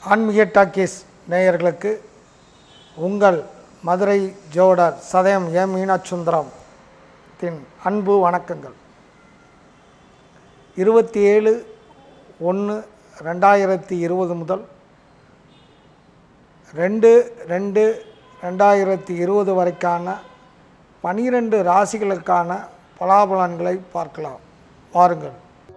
ஆன்மீக டாக்கீஸ் நேயர்களுக்கு உங்கள் மதுரை ஜோடர் சதயம் எம் மீனாட்சுந்தரம் அன்பு வணக்கங்கள். 27/1/2020 முதல் 2/2/2020 வரைக்கான 12 ராசிகளுக்கான பலாபலன்களை பார்க்கலாம். வாருங்கள்.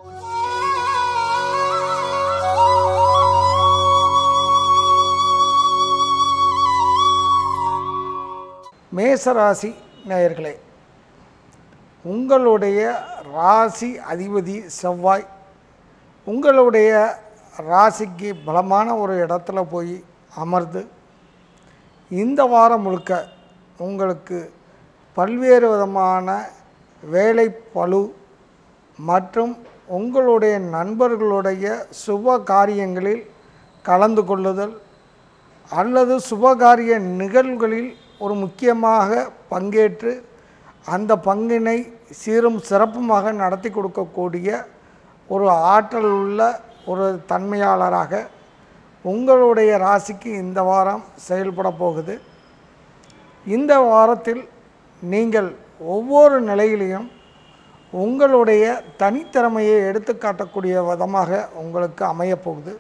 மேசராசி நேயர்களே, உங்களுடைய ராசி அதிபதி செவ்வாய் உங்களுடைய ராசிக்கு பலமான ஒரு இடத்துல போய் அமர்ந்து இந்த வாரம் முழுக்க உங்களுக்கு பல்வேறு விதமான வேலை பளு மற்றும் உங்களுடைய நண்பர்களுடைய சுப காரியங்களில் கலந்து கொள்ளுதல் அல்லது சுபகாரிய நிகழ்வுகளில் ஒரு முக்கியமாக பங்கேற்று அந்த பங்கினை சீரும் சிறப்புமாக நடத்தி கொடுக்கக்கூடிய ஒரு ஆற்றல் உள்ள ஒரு தன்மையாளராக உங்களுடைய ராசிக்கு இந்த வாரம் செயல்பட போகுது. இந்த வாரத்தில் நீங்கள் ஒவ்வொரு நிலையிலையும் உங்களுடைய தனித்திறமையை எடுத்து காட்டக்கூடிய விதமாக உங்களுக்கு அமையப்போகுது.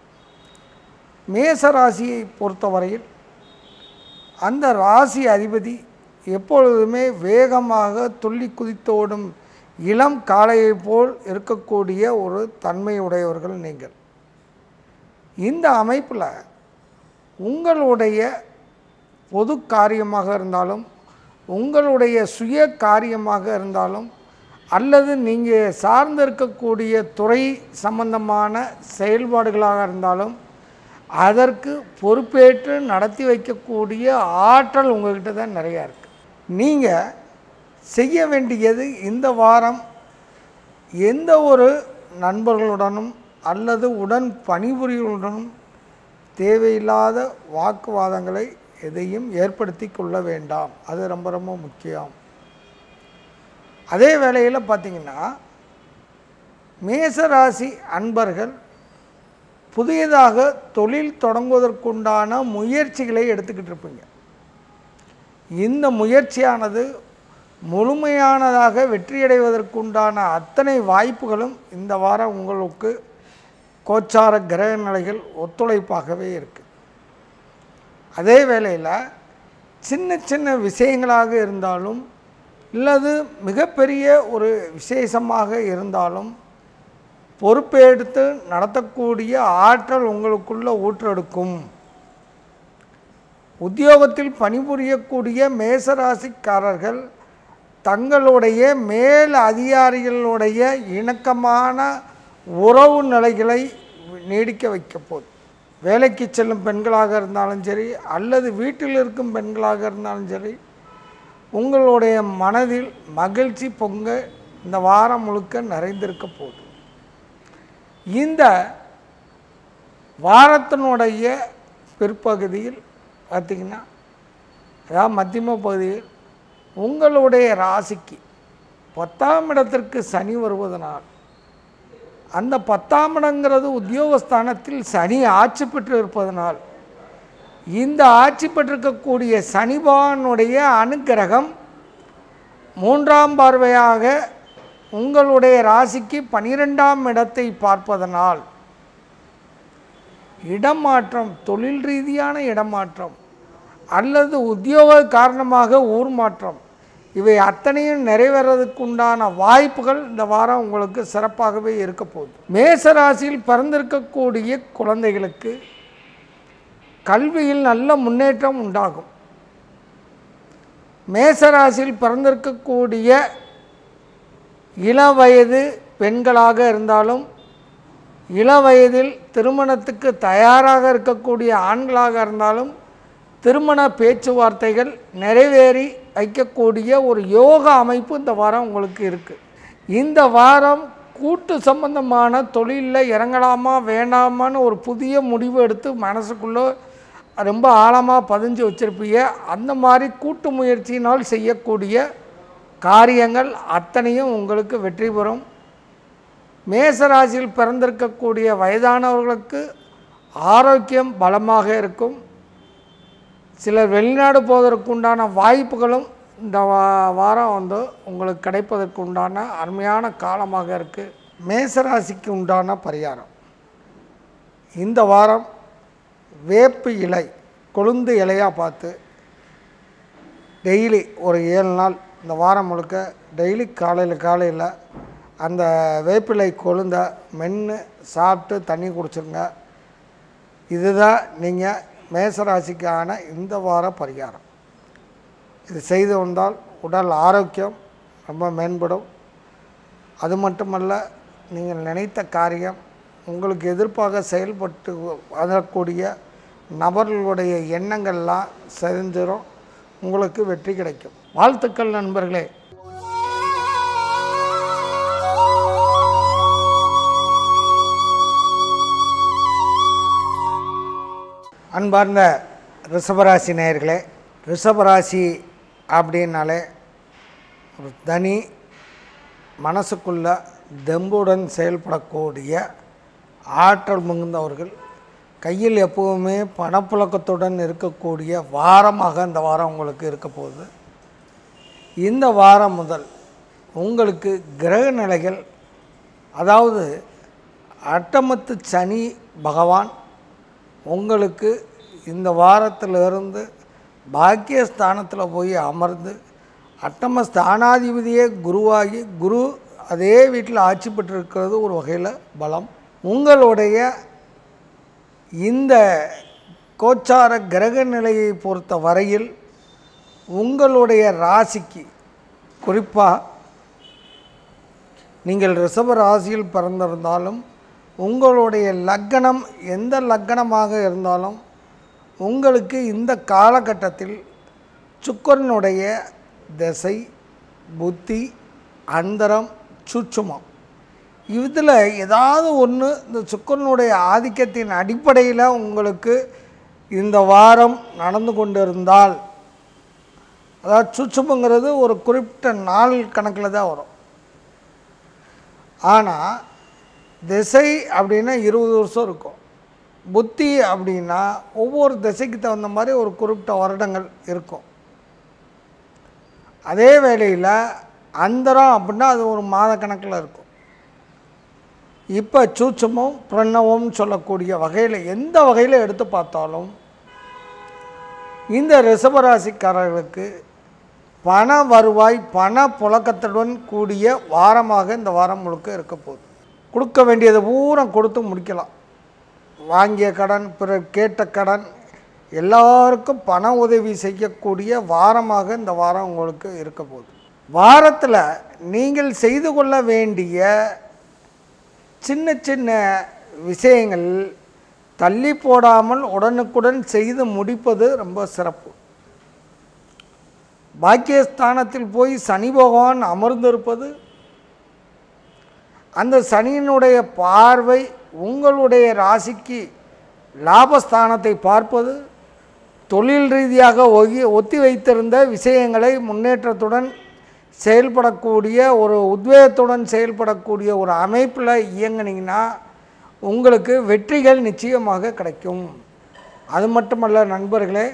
மேச ராசியை பொறுத்தவரையில் அந்த ராசி அதிபதி எப்பொழுதுமே வேகமாக துள்ளி குதித்தோடும் இளம் காளையை போல் இருக்கக்கூடிய ஒரு தன்மையுடையவர்கள் நீங்கள். இந்த அமைப்பில் உங்களுடைய பொது காரியமாக இருந்தாலும் உங்களுடைய சுய காரியமாக இருந்தாலும் அல்லது நீங்கள் சார்ந்திருக்கக்கூடிய துறை சம்பந்தமான செயல்பாடுகளாக இருந்தாலும் அதற்கு பொறுப்பேற்று நடத்தி வைக்கக்கூடிய ஆற்றல் உங்கள்கிட்ட தான் நிறையா இருக்குது. நீங்கள் செய்ய வேண்டியது இந்த வாரம் எந்த ஒரு நண்பர்களுடனும் அல்லது உடன் பணிபுரிகளுடனும் தேவையில்லாத வாக்குவாதங்களை எதையும் ஏற்படுத்தி கொள்ள வேண்டாம். அது ரொம்ப ரொம்ப முக்கியம். அதே வேளையில் பார்த்திங்கன்னா மேசராசி அன்பர்கள் புதியதாக தொழில் தொடங்குவதற்குண்டான முயற்சிகளை எடுத்துக்கிட்டு இருப்பீங்க. இந்த முயற்சியானது முழுமையானதாக வெற்றியடைவதற்குண்டான அத்தனை வாய்ப்புகளும் இந்த வாரம் உங்களுக்கு கோச்சார கிரக நிலைகள் ஒத்துழைப்பாகவே இருக்குது. அதே வேளையில் சின்ன சின்ன விஷயங்களாக இருந்தாலும் இல்லது மிகப்பெரிய ஒரு விசேஷமாக இருந்தாலும் பொறுப்பெடுத்து நடத்தக்கூடிய ஆற்றல் உங்களுக்குள்ள ஊற்றெடுக்கும். உத்தியோகத்தில் பணிபுரியக்கூடிய மேசராசிக்காரர்கள் தங்களுடைய மேல் அதிகாரிகளுடைய இணக்கமான உறவு நிலைகளை நீடிக்க வைக்க போகுது. வேலைக்கு செல்லும் பெண்களாக இருந்தாலும் சரி அல்லது வீட்டில் இருக்கும் பெண்களாக இருந்தாலும் சரி உங்களுடைய மனதில் மகிழ்ச்சி பொங்க இந்த வாரம் முழுக்க நிறைந்திருக்க போகுது. இந்த வாரத்தினுடைய பிற்பகுதியில் பார்த்திங்கன்னா அதாவது மத்தியம பகுதியில் உங்களுடைய ராசிக்கு 10ஆம் இடத்திற்கு சனி வருவதனால் அந்த 10ஆம் இடங்கிறது உத்தியோகஸ்தானத்தில் சனி ஆட்சி பெற்று இருப்பதனால் இந்த ஆட்சி பெற்றிருக்கக்கூடிய சனி பகவானுடைய அனுக்கிரகம் 3ஆம் பார்வையாக உங்களுடைய ராசிக்கு 12ஆம் இடத்தை பார்ப்பதனால் இடமாற்றம், தொழில் ரீதியான இடமாற்றம் அல்லது உத்தியோக காரணமாக ஊர் மாற்றம் இவை அத்தனையும் நிறைவேறதுக்குண்டான வாய்ப்புகள் இந்த வாரம் உங்களுக்கு சிறப்பாகவே இருக்க போகுது. மேசராசியில் பிறந்திருக்கக்கூடிய குழந்தைகளுக்கு கல்வியில் நல்ல முன்னேற்றம் உண்டாகும். மேசராசியில் பிறந்திருக்கக்கூடிய இளவயது பெண்களாக இருந்தாலும் இளவயதில் திருமணத்துக்கு தயாராக இருக்கக்கூடிய ஆண்களாக இருந்தாலும் திருமண பேச்சுவார்த்தைகள் நிறைவேறி வைக்கக்கூடிய ஒரு யோக அமைப்பு இந்த வாரம் உங்களுக்கு இருக்குது. இந்த வாரம் கூட்டு சம்பந்தமான தொழிலில் இறங்கலாமா வேண்டாமான்னு ஒரு புதிய முடிவு எடுத்து மனசுக்குள்ளே ரொம்ப ஆழமாக பதிஞ்சு வச்சுருப்பீங்க. அந்த மாதிரி கூட்டு முயற்சியினால் செய்யக்கூடிய காரியங்கள் அத்தனையும் உங்களுக்கு வெற்றி பெறும். மேசராசியில் பிறந்திருக்கக்கூடிய வயதானவர்களுக்கு ஆரோக்கியம் பலமாக இருக்கும். சிலர் வெளிநாடு போவதற்கு உண்டான வாய்ப்புகளும் இந்த வாரம் உங்களுக்கு கிடைப்பதற்கு உண்டான அருமையான காலமாக இருக்குது. மேசராசிக்கு உண்டான பரிகாரம், இந்த வாரம் வேப்பு இலை கொழுந்து இலையாக பார்த்து டெய்லி ஒரு 7 நாள் இந்த வாரம் முழுக்க டெய்லி காலையில் அந்த வேப்பிலை கொழுந்த மென்று சாப்பிட்டு தண்ணி குடிச்சிருங்க. இதுதான் நீங்கள் மேசராசிக்கான இந்த வார பரிகாரம். இது செய்து வந்தால் உடல் ஆரோக்கியம் ரொம்ப மேம்படும். அது மட்டுமல்ல, நீங்கள் நினைத்த காரியம் உங்களுக்கு எதிர்ப்பாக செயல்பட்டு வரக்கூடிய நபர்களுடைய எண்ணங்கள்லாம் செறிஞ்சிடும். உங்களுக்கு வெற்றி கிடைக்கும். வாழ்த்துக்கள் நண்பர்களே. அன்பார்ந்த ரிஷபராசி நேயர்களே, ரிஷபராசி அப்படின்னாலே ஒரு தனி மனசுக்குள்ள தெம்புடன் செயல்படக்கூடிய ஆற்றல் மிகுந்தவர்கள், கையில் எப்போவுமே பணப்புழக்கத்துடன் இருக்கக்கூடிய வாரமாக இந்த வாரம் உங்களுக்கு இருக்க போகுது. இந்த வாரம் முதல் உங்களுக்கு கிரக நிலைகள், அதாவது அட்டமத்து சனி பகவான் உங்களுக்கு இந்த வாரத்திலிருந்து பாக்கியஸ்தானத்தில் போய் அமர்ந்து அட்டம ஸ்தானாதிபதியே குருவாகி, குரு அதே வீட்டில் ஆட்சி பெற்றிருக்கிறது ஒரு வகையில் பலம். உங்களுடைய இந்த கோச்சார கிரக நிலையை பொறுத்த வரையில் உங்களுடைய ராசிக்கு, குறிப்பாக நீங்கள் ரிஷப ராசியில் பிறந்திருந்தாலும் உங்களுடைய லக்னம் எந்த லக்னமாக இருந்தாலும் உங்களுக்கு இந்த காலகட்டத்தில் சுக்கிரனுடைய திசை, புத்தி, அந்தரம், சூட்சுமம் இதில் ஏதாவது ஒன்று இந்த சுக்கிரனுடைய ஆதிக்கத்தின் அடிப்படையில் உங்களுக்கு இந்த வாரம் நடந்து கொண்டிருந்தால், அதாவது சூட்சுமங்கிறது ஒரு குறிப்பிட்ட நாள் கணக்கில் தான் வரும். ஆனால் திசை அப்படின்னா 20 வருஷம் இருக்கும். புத்தி அப்படின்னா ஒவ்வொரு திசைக்கு தகுந்த மாதிரி ஒரு குறிப்பிட்ட வருடங்கள் இருக்கும். அதே வேளையில் அந்தரம் அப்படின்னா அது ஒரு மாத கணக்கில் இருக்கும். இப்போ சூட்சுமம் பிரணவம்னு சொல்லக்கூடிய வகையில் எந்த வகையில் எடுத்து பார்த்தாலும் இந்த ரிஷபராசிக்காரர்களுக்கு பண வருவாய், பண புழக்கத்துடன் கூடிய வாரமாக இந்த வாரம் முழுக்க இருக்க போகுது. கொடுக்க வேண்டியதை பூரா கொடுத்து முடிக்கலாம். வாங்கிய கடன், பிறர் கேட்ட கடன், எல்லாருக்கும் பண உதவி செய்யக்கூடிய வாரமாக இந்த வாரம் உங்களுக்கு இருக்க போகுது. வாரத்தில் நீங்கள் செய்து கொள்ள வேண்டிய சின்ன சின்ன விஷயங்கள் தள்ளி போடாமல் உடனுக்குடன் செய்து முடிப்பது ரொம்ப சிறப்பு. பாக்கியஸ்தானத்தில் போய் சனி பகவான் அமர்ந்திருப்பது, அந்த சனியினுடைய பார்வை உங்களுடைய ராசிக்கு லாபஸ்தானத்தை பார்ப்பது, தொழில் ரீதியாக ஒத்தி வைத்திருந்த விஷயங்களை முன்னேற்றத்துடன் செயல்படக்கூடிய ஒரு உத்வேகத்துடன் செயல்படக்கூடிய ஒரு அமைப்பில் இயங்கினீங்கன்னா உங்களுக்கு வெற்றிகள் நிச்சயமாக கிடைக்கும். அது மட்டுமல்ல நண்பர்களே,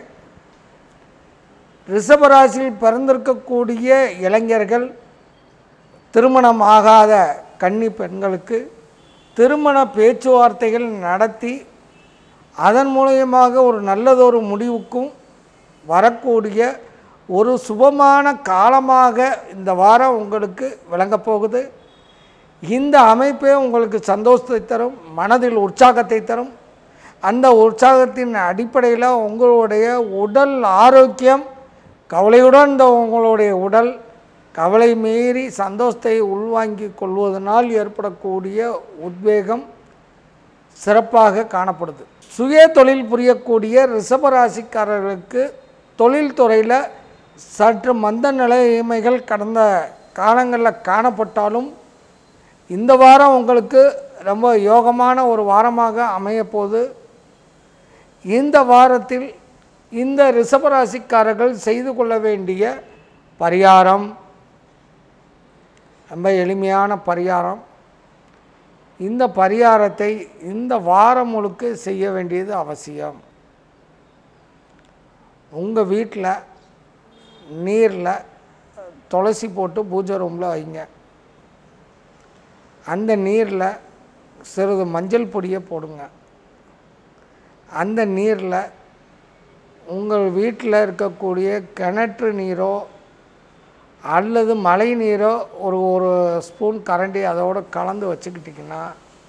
ரிஷபராசியில் பிறந்திருக்கக்கூடிய இளைஞர்கள், திருமணம் ஆகாத கன்னி பெண்களுக்கு திருமண பேச்சுவார்த்தைகள் நடத்தி அதன் மூலமாக ஒரு நல்லதொரு முடிவுக்கும் வரக்கூடிய ஒரு சுபமான காலமாக இந்த வாரம் உங்களுக்கு விளங்கப் போகுது. இந்த அமைப்பே உங்களுக்கு சந்தோஷத்தை தரும், மனதில் உற்சாகத்தை தரும். அந்த உற்சாகத்தின் அடிப்படையில் உங்களுடைய உடல் ஆரோக்கியம், கவலையுடன் உங்களுடைய உடல் கவலை மீறி சந்தோஷத்தை உள்வாங்கிக் கொள்வதனால் ஏற்படக்கூடிய உத்வேகம் சிறப்பாக காணப்படுது. சுய தொழில் புரியக்கூடிய ரிஷபராசிக்காரர்களுக்கு தொழில்துறையில் சற்று மந்த நிலைமைகள் கடந்த காலங்களில் காணப்பட்டாலும் இந்த வாரம் உங்களுக்கு ரொம்ப யோகமான ஒரு வாரமாக அமையப்போகுது. இந்த வாரத்தில் இந்த ரிஷபராசிக்காரர்கள் செய்து கொள்ள வேண்டிய பரிகாரம் ரொம்ப எளிமையான பரிகாரம். இந்த பரிகாரத்தை இந்த வாரம் முழுக்க செய்ய வேண்டியது அவசியம். உங்கள் வீட்டில் நீரில் துளசி போட்டு பூஜை ரூமில் வைங்க. அந்த நீரில் சிறிது மஞ்சள் பொடியை போடுங்க. அந்த நீரில் உங்கள் வீட்டில் இருக்கக்கூடிய கிணற்று நீரோ அல்லது மழை நீரோ ஒரு ஸ்பூன் கரண்டி அதோடு கலந்து வச்சுக்கிட்டிங்கன்னா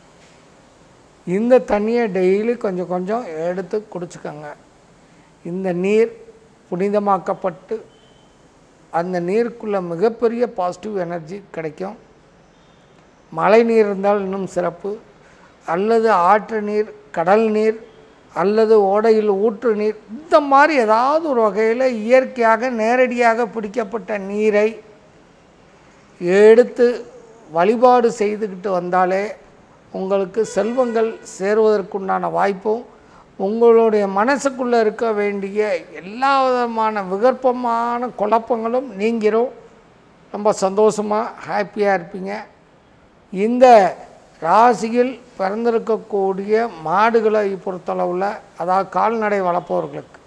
இந்த தண்ணியை டெய்லி கொஞ்சம் கொஞ்சம் எடுத்து குடிச்சுக்கோங்க. இந்த நீர் புனிதமாக்கப்பட்டு அந்த நீருக்குள்ளே மிகப்பெரிய பாசிட்டிவ் எனர்ஜி கிடைக்கும். மழை நீர் இருந்தால் இன்னும் சிறப்பு, அல்லது ஆற்று நீர், கடல் நீர் அல்லது ஓடையில் ஊற்று நீர், இந்த மாதிரி ஏதாவது ஒரு வகையில் இயற்கையாக நேரடியாக பிடிக்கப்பட்ட நீரை எடுத்து வழிபாடு செய்துக்கிட்டு வந்தாலே உங்களுக்கு செல்வங்கள் சேருவதற்குண்டான வாய்ப்பும் உங்களுடைய மனசுக்குள்ளே இருக்க வேண்டிய எல்லா விதமான விகற்பமான குழப்பங்களும் நீங்கிரும். ரொம்ப சந்தோஷமாக ஹாப்பியாக இருப்பீங்க. இந்த ராசியில் பிறந்திருக்கக்கூடிய மாடுகளை பொறுத்தளவில், அதாவது கால்நடை வளர்ப்பவர்களுக்கு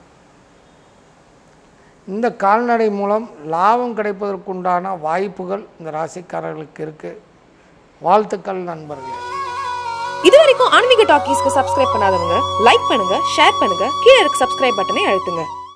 இந்த கால்நடை மூலம் லாபம் கிடைப்பதற்குண்டான வாய்ப்புகள் இந்த ராசிக்காரர்களுக்கு இருக்குது. வாழ்த்துக்கள் நண்பர்களே. இது வரைக்கும் ஆன்மீக டாக்கீஸ்க்கு சப்ஸ்கிரைப் பண்ணாதவங்க லைக் பண்ணுங்க, ஷேர் பண்ணுங்க, கீழே இருக்க சப்ஸ்கிரைப் பட்டனை அழுத்துங்க.